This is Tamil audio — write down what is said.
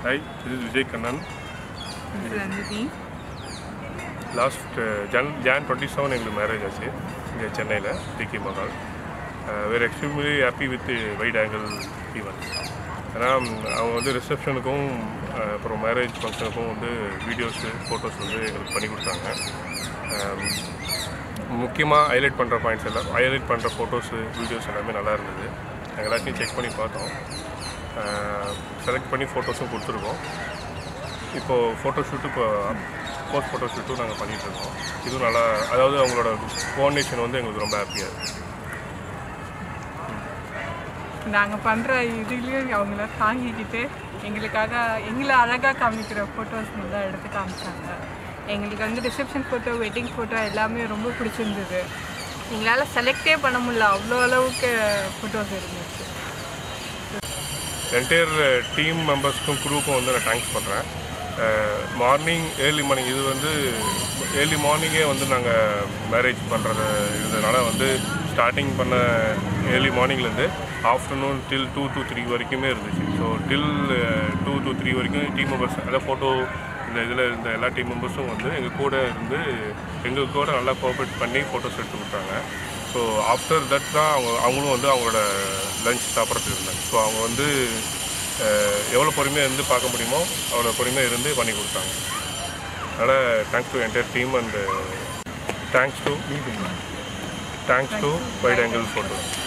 Hi, this is Vijay Kannan. This is Anjali. Last Jan 27 எங்களுக்கு மேரேஜ் ஆச்சு இங்கே சென்னையில் TK Mahal. We're extremely happy with wide angle event. ஏன்னா அவங்க வந்து ரிசப்ஷனுக்கும் அப்புறம் மேரேஜ் ஃபங்க்ஷனுக்கும் வந்து வீடியோஸு ஃபோட்டோஸ் வந்து எங்களுக்கு பண்ணி கொடுத்தாங்க. முக்கியமாக ஹைலைட் பண்ணுற பாயிண்ட்ஸ் எல்லாம் ஹைலைட் பண்ணுற ஃபோட்டோஸு வீடியோஸ் எல்லாமே நல்லா இருந்தது. நாங்கள் எல்லாத்தையும் செக் பண்ணி பார்த்தோம். செலக்ட் பண்ணி ஃபோட்டோஸும் கொடுத்துருக்கோம். இப்போது ஃபோட்டோ ஷூட்டு போஸ்ட் ஃபோட்டோ ஷூட்டும் நாங்கள் பண்ணிகிட்ருக்கோம். இதுவும் நல்லா, அதாவது அவங்களோட கோஆர்டினேஷன் வந்து எங்களுக்கு ரொம்ப ஹாப்பியாக இருக்குது. நாங்கள் பண்ணுற இதுலேயும் அவங்கள தாங்கிக்கிட்டு எங்களை அழகாக காமிக்கிற ஃபோட்டோஸ் நல்லா எடுத்து காமிச்சாங்க. எங்களுக்கு வந்து ரிசப்ஷன் ஃபோட்டோ, வெட்டிங் ஃபோட்டோ எல்லாமே ரொம்ப பிடிச்சிருந்தது. எங்களால் செலக்டே பண்ண முடியல, அவ்வளோ அளவுக்கு ஃபோட்டோஸ் இருந்துச்சு. என்டையர் டீம் மெம்பர்ஸ்க்கும் குரூப்பும் வந்து நான் தேங்க்ஸ் பண்ணுறேன். ஏர்லி மார்னிங் இது வந்து ஏர்லி மார்னிங்கே வந்து நாங்கள் மேரேஜ் பண்ணுறது இதனால் வந்து ஸ்டார்டிங் பண்ண ஏர்லி மார்னிங்லேருந்து ஆஃப்டர்நூன் டில் 2 to 3 வரைக்குமே இருந்துச்சு. ஸோ டில் 2 to 3 வரைக்கும் டீம் மெம்பர்ஸ், அதாவது ஃபோட்டோ இதில் இருந்த எல்லா டீம் மெம்பர்ஸும் வந்து எங்கள் கூட இருந்து எங்கள் கூட நல்லா கோஆப்ரேட் பண்ணி ஃபோட்டோஸ் எடுத்து கொடுத்தாங்க. ஸோ ஆஃப்டர் தட் தான் அவங்களும் வந்து அவங்களோட லஞ்ச் சாப்பிட்றதுக்கு இருந்தாங்க. ஸோ அவங்க வந்து எவ்வளோ பொறுமையாக இருந்து பார்க்க முடியுமோ அவ்வளோ பொறுமையாக இருந்து பண்ணி கொடுத்தாங்க. அதனால் thanks to entire team and thanks to wide angle photos.